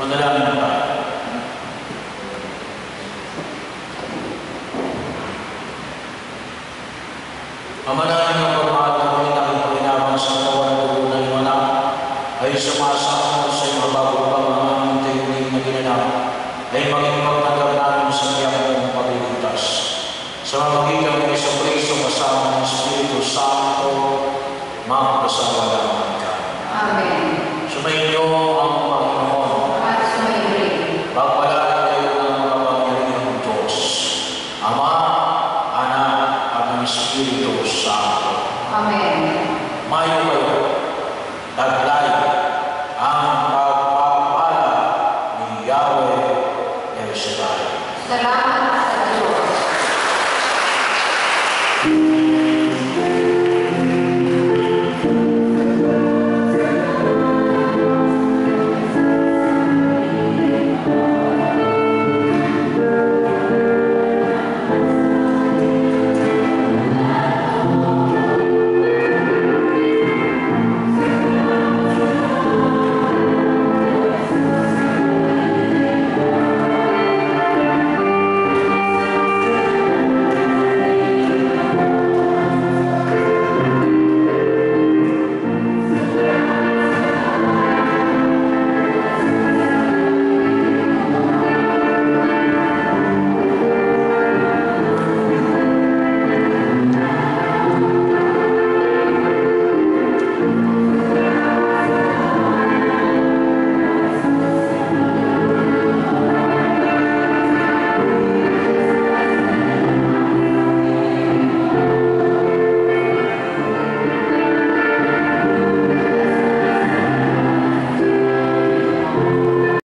Manalangin tayo. Ama namin ang pagmahal na kami namin pakinabang sa katawan at dugo ng iyong anak ay sumasama sa iyong mababang ang aming tayunin na ginanap ay maging pagtanggap namin sa iyong mong pagligtas. Sa mamagitan ng isang Kristo kasama ng Espiritu Santo, magpasalamat ka. Amen. Sumainyo ang Panginoon. At sumainyo. Pagpalain kayo ng makapangyarihang Diyos, Ama, Anak, at ang Espiritu Santo. Amen. Mayo kayo, taglay,